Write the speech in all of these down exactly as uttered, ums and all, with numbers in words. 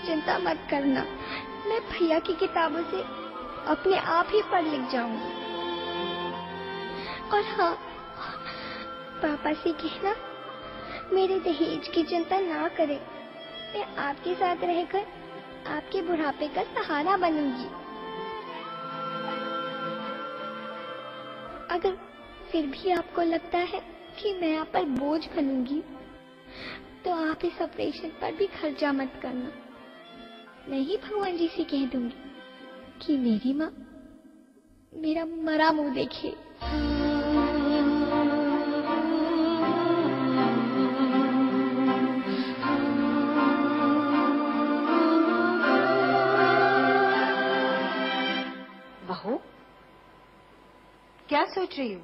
चिंता मत करना, मैं भैया की किताबों से अपने आप ही पढ़ लिख जाऊंगी। और हाँ, पापा से कहना मेरे दहेज की चिंता ना करें, मैं आपके साथ रहकर आपके बुढ़ापे का सहारा बनूंगी। अगर फिर भी आपको लगता है कि मैं आप पर बोझ बनूंगी, तो आप इस ऑपरेशन पर भी खर्चा मत करना। मैं ही भगवान जी से कह दूंगी कि मेरी माँ मेरा मरा मुंह देखे। बहू, क्या सोच रही हो?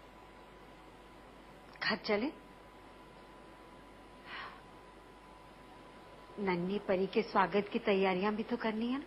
घर चले? नन्ही परी के स्वागत की तैयारियां भी तो करनी है ना।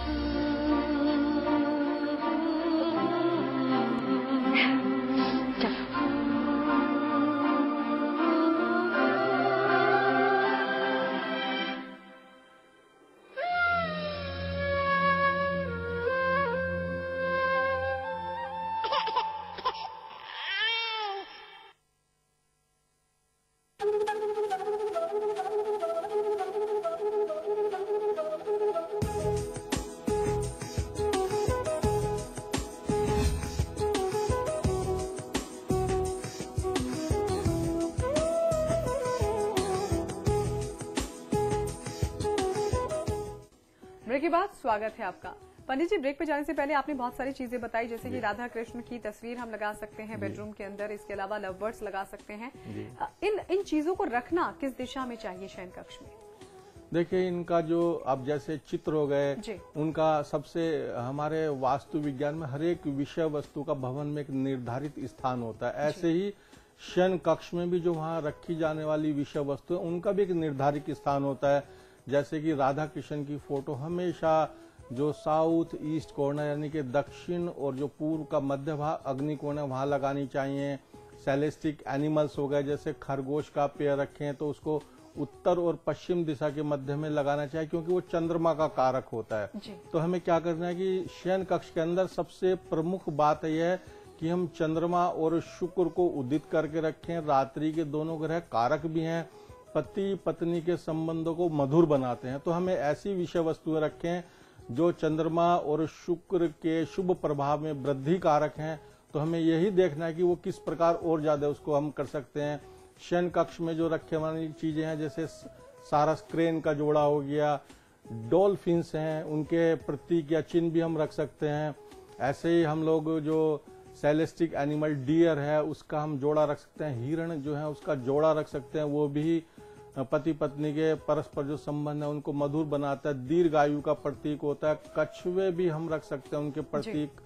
ब्रेक के बाद स्वागत है आपका। पंडित जी, ब्रेक पे जाने से पहले आपने बहुत सारी चीजें बताई, जैसे कि राधा कृष्ण की तस्वीर हम लगा सकते हैं बेडरूम के अंदर, इसके अलावा लव बर्ड्स लगा सकते हैं। इन इन चीजों को रखना किस दिशा में चाहिए शयन कक्ष में? देखिए, इनका जो अब जैसे चित्र हो गए, उनका सबसे हमारे वास्तु विज्ञान में हर एक विषय वस्तु का भवन में एक निर्धारित स्थान होता है। ऐसे ही शयन कक्ष में भी जो वहाँ रखी जाने वाली विषय वस्तु है, उनका भी एक निर्धारित स्थान होता है। जैसे कि राधा कृष्ण की फोटो हमेशा जो साउथ ईस्ट कॉर्नर यानी कि दक्षिण और जो पूर्व का मध्य भाग अग्नि कोण है वहां लगानी चाहिए। सेलेस्टिक एनिमल्स हो गए, जैसे खरगोश का पेड़ रखें तो उसको उत्तर और पश्चिम दिशा के मध्य में लगाना चाहिए, क्योंकि वो चंद्रमा का कारक होता है। तो हमें क्या करना है कि शयन कक्ष के अंदर सबसे प्रमुख बात यह है कि हम चंद्रमा और शुक्र को उदित करके रखें। रात्रि के दोनों ग्रह कारक भी हैं, पति पत्नी के संबंधों को मधुर बनाते हैं। तो हमें ऐसी विषय वस्तुएं रखें जो चंद्रमा और शुक्र के शुभ प्रभाव में वृद्धि कारक हैं। तो हमें यही देखना है कि वो किस प्रकार और ज्यादा उसको हम कर सकते हैं। शयन कक्ष में जो रखे वाली चीजें हैं, जैसे सारस क्रेन का जोड़ा हो गया, डॉल्फिन्स हैं, उनके प्रतीक या चिन्ह भी हम रख सकते हैं। ऐसे ही हम लोग जो सेलेस्टिक एनिमल डियर है उसका हम जोड़ा रख सकते हैं। हिरण जो है उसका जोड़ा रख सकते हैं, वो भी पति पत्नी के परस्पर जो संबंध है उनको मधुर बनाता है, दीर्घायु का प्रतीक होता है। कछुए भी हम रख सकते हैं, उनके प्रतीक,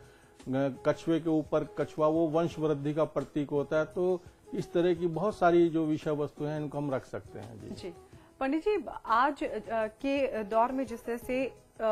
कछुए के ऊपर कछुआ वो वंश वृद्धि का प्रतीक होता है। तो इस तरह की बहुत सारी जो विषय वस्तु हैं इनको हम रख सकते हैं। जी, जी। पंडित जी, आज के दौर में जिस तरह से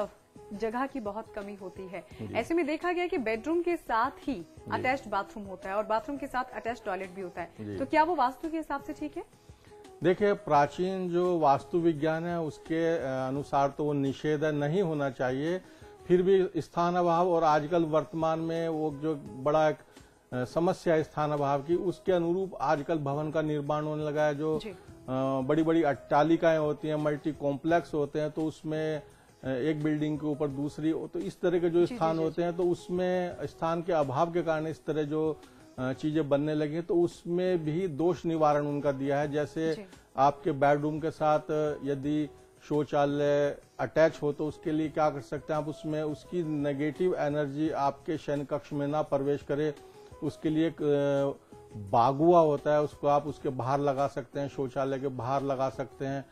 जगह की बहुत कमी होती है, ऐसे में देखा गया कि बेडरूम के साथ ही अटैच्ड बाथरूम होता है और बाथरूम के साथ अटैच्ड टॉयलेट भी होता है, तो क्या वो वास्तु के हिसाब से ठीक है? देखिए, प्राचीन जो वास्तु विज्ञान है उसके अनुसार तो वो निषेध नहीं होना चाहिए। फिर भी स्थान अभाव और आजकल वर्तमान में वो जो बड़ा एक समस्या है स्थान अभाव की, उसके अनुरूप आजकल भवन का निर्माण होने लगा है। जो बड़ी बड़ी अट्टालिकाएं होती हैं, मल्टी कॉम्प्लेक्स होते हैं, तो उसमें एक बिल्डिंग के ऊपर दूसरी, तो इस तरह के जो स्थान होते हैं, तो उसमें स्थान के अभाव के कारण इस तरह जो चीजें बनने लगी हैं, तो उसमें भी दोष निवारण उनका दिया है। जैसे आपके बेडरूम के साथ यदि शौचालय अटैच हो तो उसके लिए क्या कर सकते हैं आप, उसमें उसकी नेगेटिव एनर्जी आपके शयन कक्ष में ना प्रवेश करे, उसके लिए एक बागुआ होता है, उसको आप उसके बाहर लगा सकते हैं, शौचालय के बाहर लगा सकते हैं।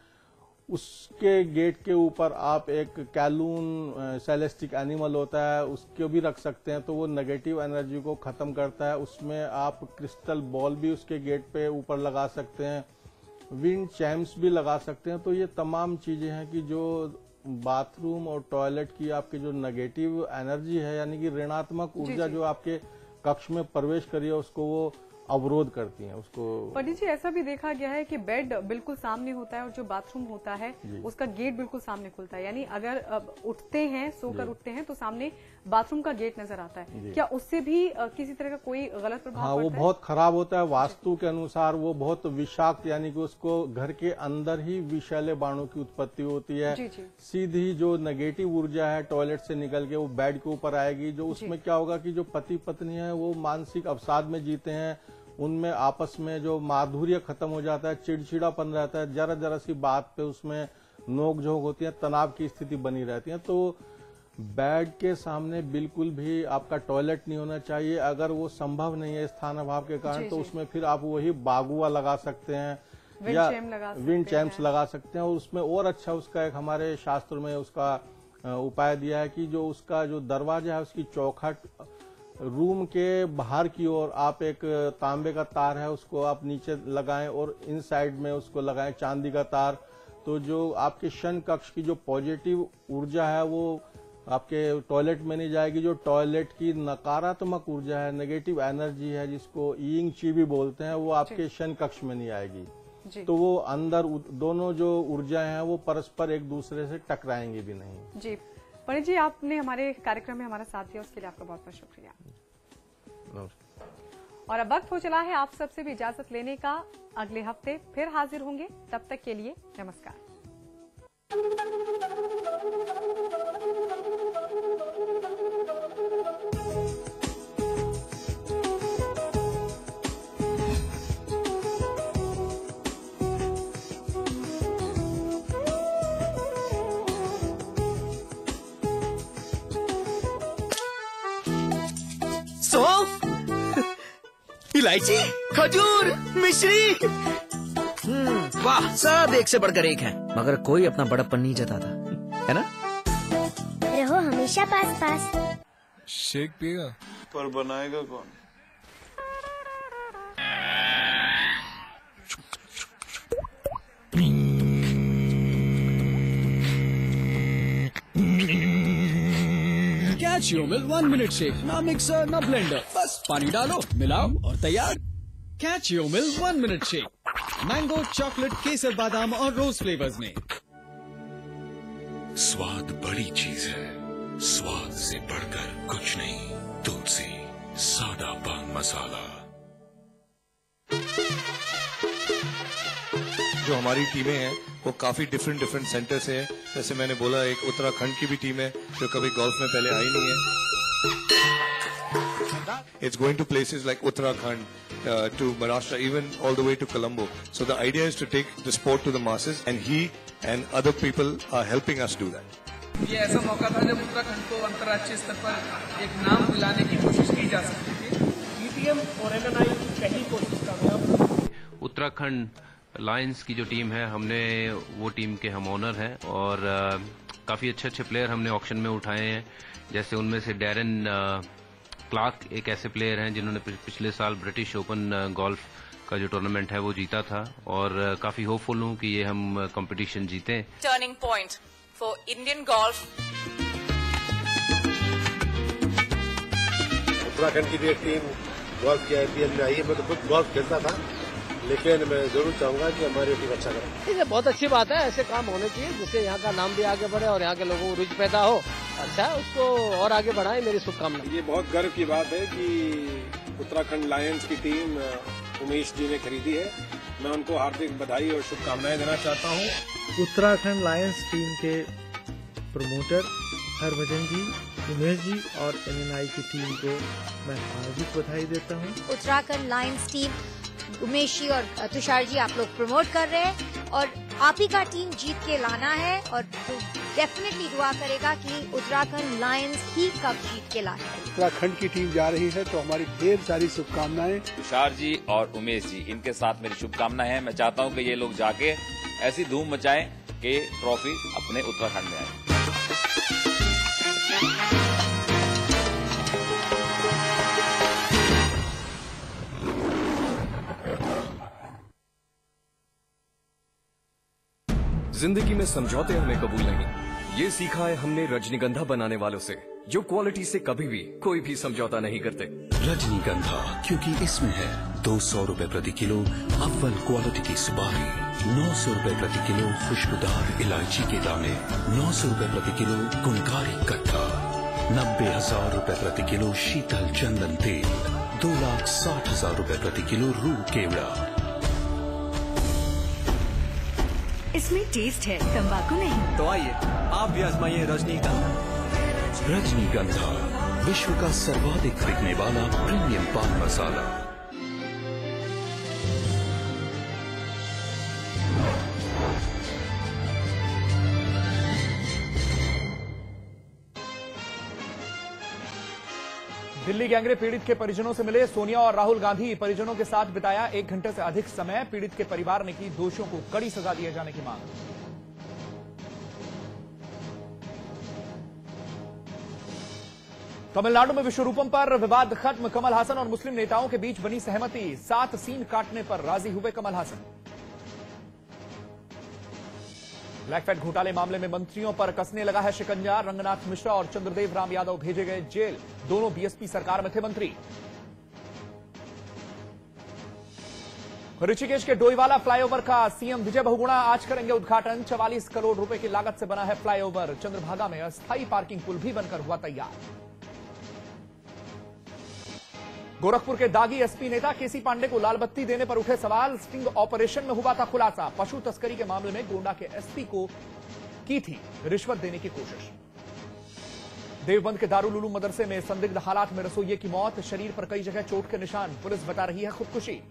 उसके गेट के ऊपर आप एक कैलून सेलेस्टिक एनिमल होता है उसको भी रख सकते हैं, तो वो नेगेटिव एनर्जी को खत्म करता है। उसमें आप क्रिस्टल बॉल भी उसके गेट पे ऊपर लगा सकते हैं, विंड चैम्स भी लगा सकते हैं। तो ये तमाम चीजें हैं कि जो बाथरूम और टॉयलेट की आपकी जो नेगेटिव एनर्जी है, यानी कि ऋणात्मक ऊर्जा जो आपके कक्ष में प्रवेश करी है, उसको वो अवरोध करती हैं उसको। पंडित जी, ऐसा भी देखा गया है कि बेड बिल्कुल सामने होता है और जो बाथरूम होता है उसका गेट बिल्कुल सामने खुलता है, यानी अगर अब उठते हैं, सोकर उठते हैं तो सामने बाथरूम का गेट नजर आता है। क्या उससे भी अ, किसी तरह का कोई गलत प्रभाव हाँ, पड़ता वो है? बहुत खराब होता है वास्तु के अनुसार। वो बहुत विषाक्त, यानी कि उसको घर के अंदर ही विषैले बाणों की उत्पत्ति होती है। जी, जी। सीधी जो नेगेटिव ऊर्जा है टॉयलेट से निकल के वो बेड के ऊपर आएगी। जो उसमें क्या होगा कि जो पति पत्नी है वो मानसिक अवसाद में जीते हैं, उनमें आपस में जो माधुर्य खत्म हो जाता है, चिड़चिड़ापन रहता है, जरा जरा सी बात पे उसमें नोक झोंक होती है, तनाव की स्थिति बनी रहती है। तो बेड के सामने बिल्कुल भी आपका टॉयलेट नहीं होना चाहिए। अगर वो संभव नहीं है स्थान अभाव के कारण, तो उसमें फिर आप वही बागुआ लगा सकते हैं या विंड चैम्प्स लगा सकते हैं। और उसमें और अच्छा उसका एक हमारे शास्त्र में उसका उपाय दिया है कि जो उसका जो दरवाजा है उसकी चौखट रूम के बाहर की ओर आप एक तांबे का तार है उसको आप नीचे लगाएं और इन साइड में उसको लगाएं चांदी का तार। तो जो आपके शन कक्ष की जो पॉजिटिव ऊर्जा है वो आपके टॉयलेट में नहीं जाएगी। जो टॉयलेट की नकारात्मक ऊर्जा है, नेगेटिव एनर्जी है, जिसको ईंग ची भी बोलते हैं, वो आपके शन कक्ष में नहीं आएगी। तो वो अंदर दोनों जो ऊर्जाएं हैं वो परस्पर एक दूसरे से टकराएंगी भी नहीं। जी पंडित जी, आपने हमारे कार्यक्रम में हमारा साथ दिया उसके लिए आपका बहुत बहुत शुक्रिया। और अब वक्त हो चला है आप सबसे भी इजाजत लेने का। अगले हफ्ते फिर हाजिर होंगे, तब तक के लिए नमस्कार। सो इलायची, खजूर, मिश्री, वाह, सब एक से बढ़कर एक है, मगर कोई अपना बड़प्पन नहीं जताता, है ना? रहो हमेशा पास पास। शेक पिएगा? पर बनाएगा कौन? कैचियोमिल वन मिनट शेक, ना मिक्सर ना ब्लेंडर, बस पानी डालो, मिलाओ और तैयार। कैचियोमिल वन मिनट शेक, मैंगो, चॉकलेट, केसर, बादाम और रोज फ्लेवर्स में। स्वाद बड़ी चीज है, स्वाद से बढ़कर कुछ नहीं। तुलसी सादा पान मसाला। जो हमारी टीमें हैं वो काफी डिफरेंट डिफरेंट सेंटर से है। जैसे मैंने बोला, एक उत्तराखंड की भी टीम है जो कभी गोल्फ में पहले आई नहीं है। It's going to places like Uttarakhand, to Maharashtra, even all the way to Colombo. So the idea is to take the sport to the masses and he and other people are helping us do that. ये ऐसा मौका था जब उत्तराखंड को अंतर्राष्ट्रीय स्तर पर एक नाम दिलाने की कोशिश की जा सकती थी। ईटीएम और एनएनआई पहली कोशिश कामयाब। उत्तराखंड लायंस की जो टीम है, हमने वो टीम के हम ओनर हैं और काफ़ी अच्छे अच्छे प्लेयर हमने ऑक्शन में उठाए हैं। जैसे उनमें से डैरन क्लार्क एक ऐसे प्लेयर हैं जिन्होंने पिछले साल ब्रिटिश ओपन गोल्फ का जो टूर्नामेंट है वो जीता था और काफ़ी होपफुल हूँ कि ये हम कंपटीशन जीतें। Turning point for Indian golf. Uttarakhand की भी एक टीम गोल्फ की आईपीएल में आई है। मैं तो खुद गोल्फ खेलता था, लेकिन मैं जरूर चाहूंगा कि हमारी टीम अच्छा करे। ये बहुत अच्छी बात है, ऐसे काम होने चाहिए जिससे यहाँ का नाम भी आगे बढ़े और यहाँ के लोगों को रुचि पैदा हो। अच्छा, उसको और आगे बढ़ाएं, मेरी शुभकामनाएं। ये बहुत गर्व की बात है कि उत्तराखंड लायंस की टीम उमेश जी ने खरीदी है। मैं उनको हार्दिक बधाई और शुभकामनाएं देना चाहता हूँ। उत्तराखंड लायंस टीम के प्रमोटर हरभजन जी, उमेश जी और एनएनआई की टीम को मैं हार्दिक बधाई देता हूँ। उत्तराखंड लायंस टीम, उमेश जी और तुषार जी, आप लोग प्रमोट कर रहे हैं और आप ही का टीम जीत के लाना है और डेफिनेटली दुआ करेगा कि उत्तराखंड लायंस ही कप जीत के लाए। उत्तराखंड की टीम जा रही है तो हमारी ढेर सारी शुभकामनाएं। तुषार जी और उमेश जी, इनके साथ मेरी शुभकामनाएं हैं। मैं चाहता हूं कि ये लोग जाके ऐसी धूम मचाएं कि ट्रॉफी अपने उत्तराखंड में आए। जिंदगी में समझौते हमें कबूल नहीं, ये सीखा है हमने रजनीगंधा बनाने वालों से, जो क्वालिटी से कभी भी कोई भी समझौता नहीं करते। रजनीगंधा, क्योंकि इसमें है दो सौ रुपए प्रति किलो अव्वल क्वालिटी की सुपारी, नौ सौ रुपए प्रति किलो खुशबूदार इलायची के दाने, नौ सौ रुपए प्रति किलो गुणकारी कट्टा, नब्बे हजार रुपए प्रति किलो शीतल चंदन तेल, दो लाख साठ हजार रुपए प्रति किलो रू केवड़ा। इसमें टेस्ट है, तंबाकू नहीं। तो आइए आप भी आजमाइए रजनीगंधा। रजनीगंधा विश्व का सर्वाधिक बिकने वाला प्रीमियम पान मसाला। दिल्ली गैंगरेप पीड़ित के परिजनों से मिले सोनिया और राहुल गांधी। परिजनों के साथ बिताया एक घंटे से अधिक समय। पीड़ित के परिवार ने की दोषियों को कड़ी सजा दिए जाने की मांग। तमिलनाडु में विश्वरूपम पर विवाद खत्म। कमल हासन और मुस्लिम नेताओं के बीच बनी सहमति। सात सीन काटने पर राजी हुए कमल हासन। ब्लैकफैट घोटाले मामले में मंत्रियों पर कसने लगा है शिकंजा। रंगनाथ मिश्रा और चंद्रदेव राम यादव भेजे गए जेल। दोनों बीएसपी सरकार में थे मंत्री। ऋषिकेश के डोईवाला फ्लाईओवर का सीएम विजय बहुगुणा आज करेंगे उद्घाटन। चवालीस करोड़ रुपए की लागत से बना है फ्लाईओवर। चंद्रभागा में अस्थायी पार्किंग पुल भी बनकर हुआ तैयार। गोरखपुर के दागी एसपी नेता केसी पांडे को लाल बत्ती देने पर उठे सवाल। स्टिंग ऑपरेशन में हुआ था खुलासा। पशु तस्करी के मामले में गोंडा के एसपी को की थी रिश्वत देने की कोशिश। देवबंद के दारुल उलूम मदरसे में संदिग्ध हालात में रसोइये की मौत। शरीर पर कई जगह चोट के निशान। पुलिस बता रही है खुदकुशी।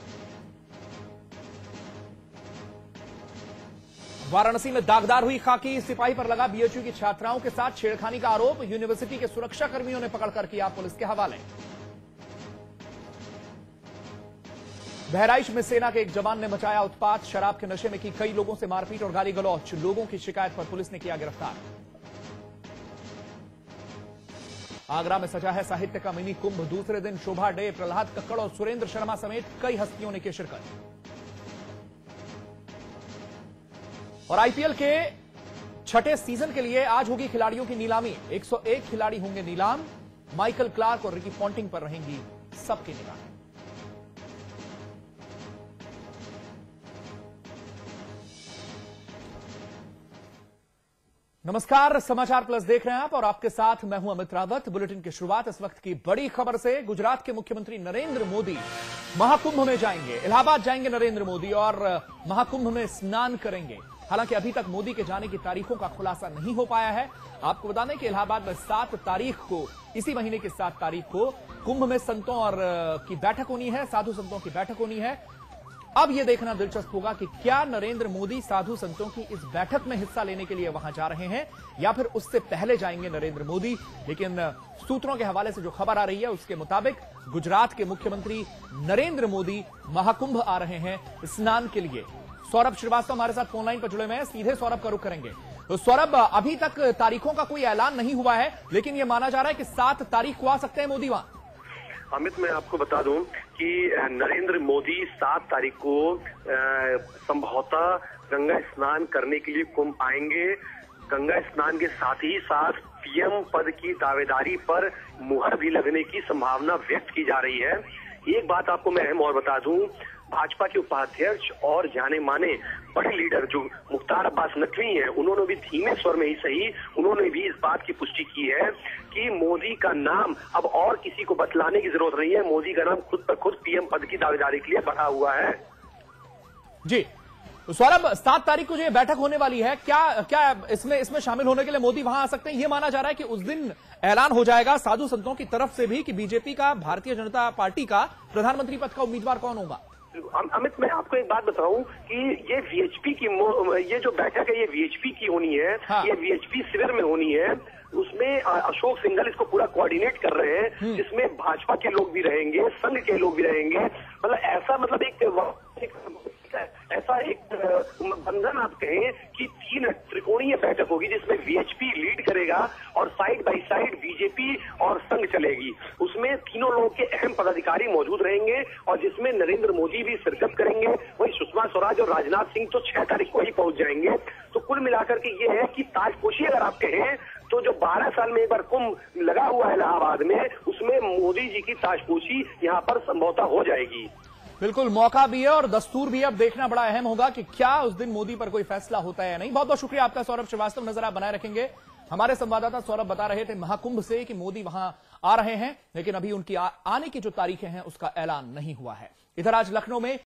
वाराणसी में दागदार हुई खाकी। सिपाही पर लगा बीएचयू की छात्राओं के साथ छेड़खानी का आरोप। यूनिवर्सिटी के सुरक्षा कर्मियों ने पकड़कर किया पुलिस के हवाले। बहराइच में सेना के एक जवान ने मचाया उत्पात। शराब के नशे में की कई लोगों से मारपीट और गाली गलौच। लोगों की शिकायत पर पुलिस ने किया गिरफ्तार। आगरा में सजा है साहित्य का मिनी कुंभ। दूसरे दिन शोभा डे। प्रहलाद कक्कड़ और सुरेंद्र शर्मा समेत कई हस्तियों ने की शिरकत। और आईपीएल के छठे सीजन के लिए आज होगी खिलाड़ियों की नीलामी। एक सौ एक खिलाड़ी होंगे नीलाम। माइकल क्लार्क और रिकी पॉन्टिंग पर रहेंगी सबकी निगाहें। नमस्कार, समाचार प्लस देख रहे हैं आप और आपके साथ मैं हूं अमित रावत। बुलेटिन की शुरुआत इस वक्त की बड़ी खबर से। गुजरात के मुख्यमंत्री नरेंद्र मोदी महाकुंभ में जाएंगे। इलाहाबाद जाएंगे नरेंद्र मोदी और महाकुंभ में स्नान करेंगे। हालांकि अभी तक मोदी के जाने की तारीखों का खुलासा नहीं हो पाया है। आपको बता दें कि इलाहाबाद में सात तारीख को, इसी महीने की सात तारीख को कुंभ में संतों और की बैठक होनी है, साधु संतों की बैठक होनी है। अब यह देखना दिलचस्प होगा कि क्या नरेंद्र मोदी साधु संतों की इस बैठक में हिस्सा लेने के लिए वहां जा रहे हैं या फिर उससे पहले जाएंगे नरेंद्र मोदी। लेकिन सूत्रों के हवाले से जो खबर आ रही है उसके मुताबिक गुजरात के मुख्यमंत्री नरेंद्र मोदी महाकुंभ आ रहे हैं स्नान के लिए। सौरभ श्रीवास्तव हमारे साथ फोनलाइन पर जुड़े हुए हैं। सीधे सौरभ का रुख करेंगे। तो सौरभ, अभी तक तारीखों का कोई ऐलान नहीं हुआ है, लेकिन यह माना जा रहा है कि सात तारीख को आ सकते हैं मोदी वहां। अमित, मैं आपको बता दूं कि नरेंद्र मोदी सात तारीख को संभवतः गंगा स्नान करने के लिए कुंभ आएंगे। गंगा स्नान के साथ ही साथ पीएम पद की दावेदारी पर मुहर भी लगने की संभावना व्यक्त की जा रही है। एक बात आपको मैं अहम और बता दूं, भाजपा के उपाध्यक्ष और जाने माने बड़े लीडर जो मुख्तार अब्बास नकवी हैं, उन्होंने भी धीमे स्वर में ही सही, उन्होंने भी इस बात की पुष्टि की है कि मोदी का नाम अब और किसी को बतलाने की जरूरत नहीं है। मोदी का नाम खुद पर खुद पीएम पद की दावेदारी के लिए बढ़ा हुआ है। जी तो सौरभ, सात तारीख को जो बैठक होने वाली है, क्या क्या इसमें इसमें शामिल होने के लिए मोदी वहां आ सकते हैं? यह माना जा रहा है कि उस दिन ऐलान हो जाएगा साधु संतों की तरफ से भी कि बीजेपी का, भारतीय जनता पार्टी का प्रधानमंत्री पद का उम्मीदवार कौन होगा। अमित, मैं आपको एक बात बताऊं कि ये वीएचपी की ये जो बैठक है ये वीएचपी की होनी है। हाँ। ये वीएचपी शिविर में होनी है। उसमें अशोक सिंघल इसको पूरा कोऑर्डिनेट कर रहे हैं, जिसमें भाजपा के लोग भी रहेंगे, संघ के लोग भी रहेंगे। मतलब ऐसा मतलब एक, एक ऐसा एक बंधन आप कहें कि तीन त्रिकोणीय बैठक होगी जिसमें वीएचपी लीड करेगा और साइड बाय साइड बीजेपी और संघ चलेगी। उसमें तीनों लोगों के अहम पदाधिकारी मौजूद रहेंगे और जिसमें नरेंद्र मोदी भी शिरकत करेंगे। वहीं सुषमा स्वराज और राजनाथ सिंह तो छह तारीख को ही पहुंच जाएंगे। तो कुल मिलाकर के ये है कि ताजपोशी अगर आप कहें तो जो बारह साल में एक बार कुंभ लगा हुआ है इलाहाबाद में, उसमें मोदी जी की ताजपोशी यहाँ पर संभवतः हो जाएगी। बिल्कुल मौका भी है और दस्तूर भी है। अब देखना बड़ा अहम होगा कि क्या उस दिन मोदी पर कोई फैसला होता है या नहीं। बहुत बहुत शुक्रिया आपका सौरभ श्रीवास्तव, नजर आप बनाए रखेंगे। हमारे संवाददाता सौरभ बता रहे थे महाकुंभ से कि मोदी वहां आ रहे हैं, लेकिन अभी उनकी आ, आने की जो तारीखें हैं उसका ऐलान नहीं हुआ है। इधर आज लखनऊ में